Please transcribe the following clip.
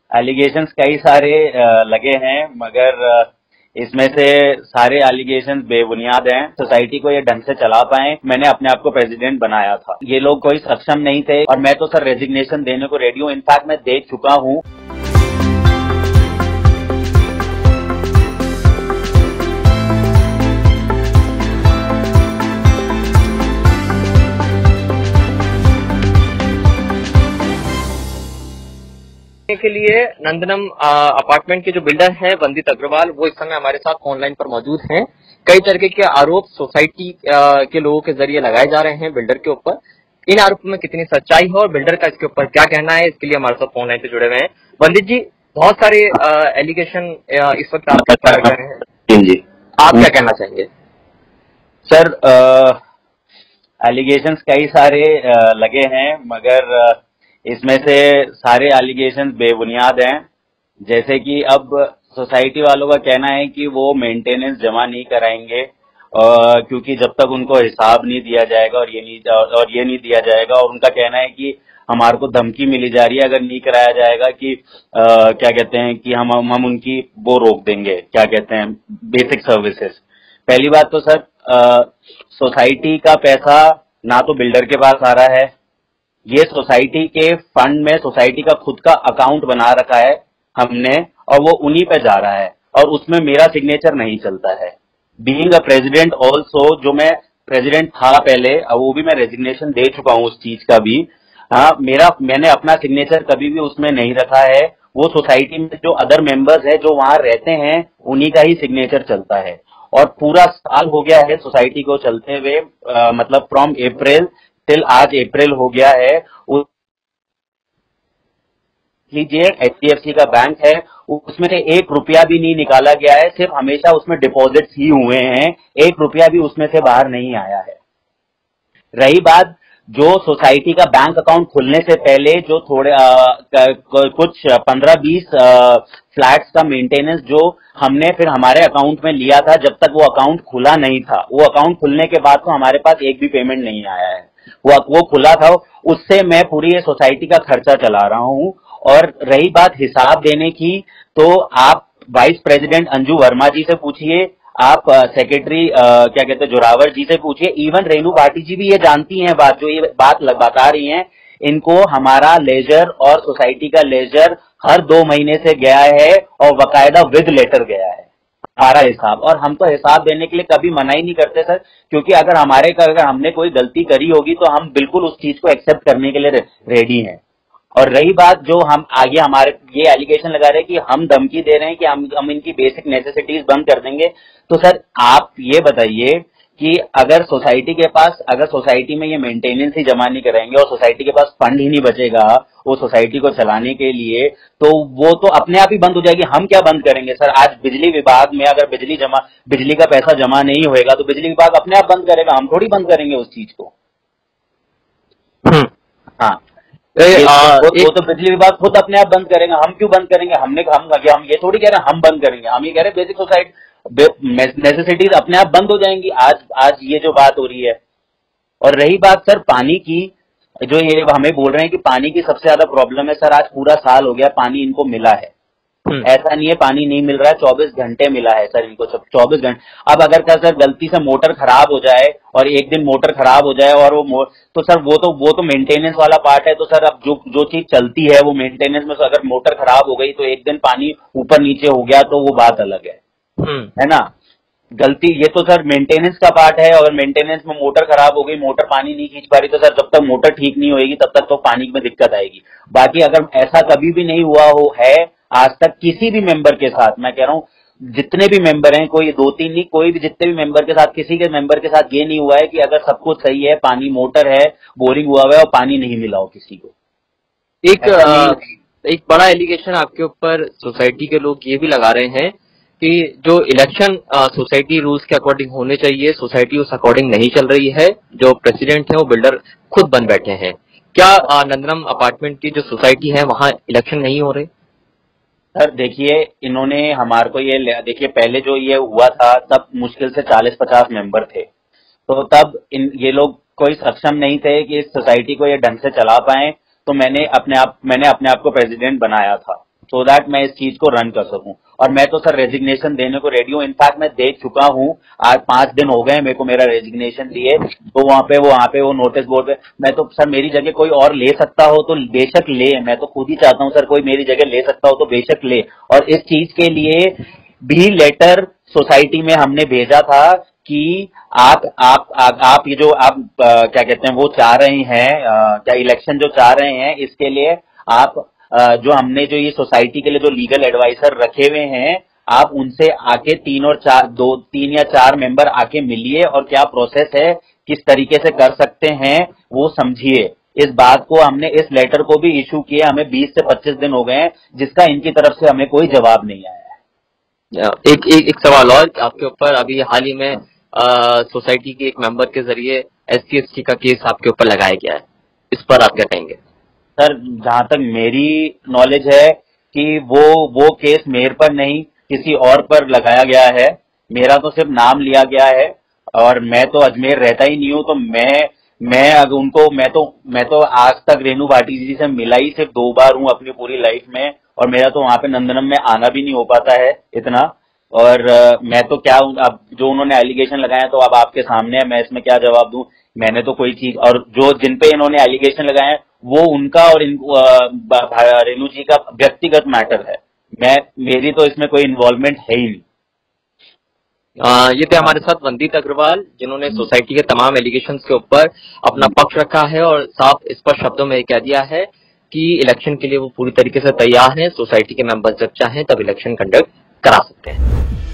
Allegations कई सारे लगे हैं, मगर इसमें से सारे एलिगेशंस बेबुनियाद हैं। सोसाइटी को ये ढंग से चला पाए, मैंने अपने आप को प्रेसिडेंट बनाया था। ये लोग कोई सक्षम नहीं थे और मैं तो सर रेजिग्नेशन देने को रेडी हूँ। इनफैक्ट मैं दे चुका हूँ। के लिए नंदनम अपार्टमेंट के जो बिल्डर हैं वंदित अग्रवाल, वो इस समय हमारे साथ ऑनलाइन पर मौजूद हैं। कई तरीके के आरोप सोसाइटी के लोगों के जरिए लगाए जा रहे हैं बिल्डर के ऊपर। इन आरोपों में कितनी सच्चाई है और बिल्डर का इसके ऊपर क्या कहना है, इसके लिए हमारे साथ ऑनलाइन पे जुड़े हुए हैं। वंदित जी, बहुत सारे एलिगेशन इस वक्त आपके ऊपर लग रहे हैं जी, आप क्या कहना चाहेंगे? सर, एलिगेशंस कई सारे लगे हैं, मगर इसमें से सारे एलिगेशंस बेबुनियाद हैं। जैसे कि अब सोसाइटी वालों का कहना है कि वो मेंटेनेंस जमा नहीं कराएंगे क्योंकि जब तक उनको हिसाब नहीं दिया जाएगा और ये नहीं दिया जाएगा, और उनका कहना है कि हमारे को धमकी मिली जा रही है अगर नहीं कराया जाएगा कि क्या कहते हैं कि हम उनकी वो रोक देंगे, क्या कहते हैं, बेसिक सर्विसेज। पहली बात तो सर, सोसाइटी का पैसा ना तो बिल्डर के पास आ रहा है, ये सोसाइटी के फंड में सोसाइटी का खुद का अकाउंट बना रखा है हमने, और वो उन्हीं पे जा रहा है और उसमें मेरा सिग्नेचर नहीं चलता है। बीइंग अ प्रेसिडेंट ऑल्सो, जो मैं प्रेसिडेंट था पहले, अब वो भी मैं रेजिग्नेशन दे चुका हूँ उस चीज का भी। हाँ, मैंने अपना सिग्नेचर कभी भी उसमें नहीं रखा है। वो सोसाइटी में जो अदर मेंबर्स है जो वहां रहते हैं उन्हीं का ही सिग्नेचर चलता है। और पूरा साल हो गया है सोसाइटी को चलते हुए, मतलब फ्रॉम अप्रैल टिल आज अप्रैल हो गया है। लीजिए, HDFC का बैंक है, उसमें से 1 रुपया भी नहीं निकाला गया है, सिर्फ हमेशा उसमें डिपॉजिट्स ही हुए हैं, 1 रुपया भी उसमें से बाहर नहीं आया है। रही बात जो सोसाइटी का बैंक अकाउंट खुलने से पहले जो थोड़े कुछ 15-20 फ्लैट्स का मेंटेनेंस जो हमने फिर हमारे अकाउंट में लिया था, जब तक वो अकाउंट खुला नहीं था, वो अकाउंट खुलने के बाद तो हमारे पास एक भी पेमेंट नहीं आया है। वो खुला था, उससे मैं पूरी ये सोसाइटी का खर्चा चला रहा हूँ। और रही बात हिसाब देने की, तो आप वाइस प्रेसिडेंट अंजू वर्मा जी से पूछिए, आप सेक्रेटरी क्या कहते हैं जोरावर जी से पूछिए, इवन रेणु भाटी जी भी ये जानती हैं बात, जो ये बात बता रही हैं। इनको हमारा लेजर और सोसाइटी का लेजर हर 2 महीने से गया है और बकायदा विद लेटर गया है हमारा हिसाब। और हम तो हिसाब देने के लिए कभी मना ही नहीं करते सर, क्योंकि अगर हमने कोई गलती करी होगी तो हम बिल्कुल उस चीज को एक्सेप्ट करने के लिए रेडी हैं। और रही बात जो हम आगे हमारे ये एलिगेशन लगा रहे हैं कि हम धमकी दे रहे हैं कि हम इनकी बेसिक नेसेसिटीज बंद कर देंगे, तो सर आप ये बताइए कि अगर सोसाइटी में ये मेंटेनेंस ही जमा नहीं कराएंगे और सोसाइटी के पास फंड ही नहीं बचेगा वो सोसाइटी को चलाने के लिए, तो वो तो अपने आप ही बंद हो जाएगी। हम क्या बंद करेंगे सर? आज बिजली विभाग में अगर बिजली का पैसा जमा नहीं होएगा तो बिजली विभाग अपने आप बंद करेगा, हम थोड़ी बंद करेंगे उस चीज को। हाँ, वो तो बिजली विभाग खुद अपने आप बंद करेगा, हम क्यों बंद करेंगे? हम ये थोड़ी कह रहे हैं हम बंद करेंगे, हम ये कह रहे हैं बेसिक सोसाइटी नेसेसिटीज अपने आप बंद हो जाएंगी। आज ये जो बात हो रही है। और रही बात सर पानी की, जो ये हमें बोल रहे हैं कि पानी की सबसे ज्यादा प्रॉब्लम है, सर आज पूरा साल हो गया पानी इनको मिला है, ऐसा नहीं है पानी नहीं मिल रहा है, 24 घंटे मिला है सर इनको, सब 24 घंटे। अब अगर सर गलती से मोटर खराब हो जाए और एक दिन मोटर खराब हो जाए और तो सर वो तो मेंटेनेंस वाला पार्ट है। तो सर अब जो चीज चलती है वो मेंटेनेंस में, अगर मोटर खराब हो गई तो एक दिन पानी ऊपर नीचे हो गया तो वो बात अलग है ना। गलती ये तो सर मेंटेनेंस का पार्ट है, और मेंटेनेंस में मोटर खराब हो गई, मोटर पानी नहीं खींच पा रही, तो सर जब तक मोटर ठीक नहीं होगी तब तक तो पानी में दिक्कत आएगी। बाकी अगर ऐसा कभी भी नहीं हुआ है आज तक किसी भी मेंबर के साथ, मैं कह रहा हूँ जितने भी मेंबर हैं, कोई 2-3 नहीं, कोई भी जितने भी मेंबर के साथ, किसी के मेंबर के साथ ये नहीं हुआ है कि अगर सब कुछ सही है, पानी मोटर है, बोरिंग हुआ है और पानी नहीं मिला हो किसी को। एक बड़ा एलिगेशन आपके ऊपर सोसाइटी के लोग ये भी लगा रहे हैं कि जो इलेक्शन सोसाइटी रूल्स के अकॉर्डिंग होने चाहिए, सोसाइटी उस अकॉर्डिंग नहीं चल रही है, जो प्रेसिडेंट है वो बिल्डर खुद बन बैठे हैं। क्या नंदनम अपार्टमेंट की जो सोसाइटी है वहां इलेक्शन नहीं हो रहे? सर देखिए, इन्होंने हमारे को देखिए पहले जो ये हुआ था तब मुश्किल से 40-50 मेंबर थे, तो तब ये लोग कोई सक्षम नहीं थे कि इस सोसाइटी को ये ढंग से चला पाए, तो मैंने अपने आप को प्रेसिडेंट बनाया था। सो दैट मैं इस चीज को रन कर सकूं। और मैं तो सर रेजिग्नेशन देने को रेडी हूँ। इनफैक्ट मैं दे चुका हूँ, आज 5 दिन हो गए मेरे को मेरा रेजिग्नेशन दिए। तो वहां पे वो नोटिस बोर्ड पे मैं तो सर, मेरी जगह कोई और ले सकता हो तो बेशक ले, मैं तो खुद ही चाहता हूँ सर कोई मेरी जगह ले सकता हो तो बेशक ले। और इस चीज के लिए भी लेटर सोसाइटी में हमने भेजा था कि आप ये जो आप क्या कहते हैं वो चाह रहे हैं, क्या इलेक्शन जो चाह रहे हैं, इसके लिए आप जो हमने जो ये सोसाइटी के लिए जो लीगल एडवाइजर रखे हुए हैं, आप उनसे आके 3 या 4 मेंबर आके मिलिए और क्या प्रोसेस है, किस तरीके से कर सकते हैं वो समझिए। इस बात को हमने इस लेटर को भी इशू किए, हमें 20 से 25 दिन हो गए हैं, जिसका इनकी तरफ से हमें कोई जवाब नहीं आया है। एक सवाल और आपके ऊपर, अभी हाल ही में सोसाइटी के एक मेंबर के जरिए SC/ST का केस आपके ऊपर लगाया गया है, इस पर आप क्या कहेंगे? सर जहां तक मेरी नॉलेज है कि वो केस मेरे पर नहीं किसी और पर लगाया गया है, मेरा तो सिर्फ नाम लिया गया है। और मैं तो अजमेर रहता ही नहीं हूँ, तो मैं अगर उनको मैं तो आज तक रेणु भाटी जी से मिला ही सिर्फ 2 बार हूँ अपनी पूरी लाइफ में, और मेरा तो वहां पे नंदनम में आना भी नहीं हो पाता है इतना। और मैं तो क्या, अब जो उन्होंने एलिगेशन लगाया तो अब आपके सामने है, मैं इसमें क्या जवाब दूं। मैंने तो कोई चीज, और जो जिन पे इन्होंने एलिगेशन लगाए हैं वो उनका और रेणु जी का व्यक्तिगत मैटर है, मेरी तो इसमें कोई इन्वॉल्वमेंट है ही नहीं। ये थे हमारे साथ वंदित अग्रवाल, जिन्होंने सोसाइटी के तमाम एलिगेशंस के ऊपर अपना पक्ष रखा है और साफ स्पष्ट शब्दों में कह दिया है कि इलेक्शन के लिए वो पूरी तरीके से तैयार हैं। सोसाइटी के मेंबर्स जब चाहें तब इलेक्शन कंडक्ट करा सकते हैं।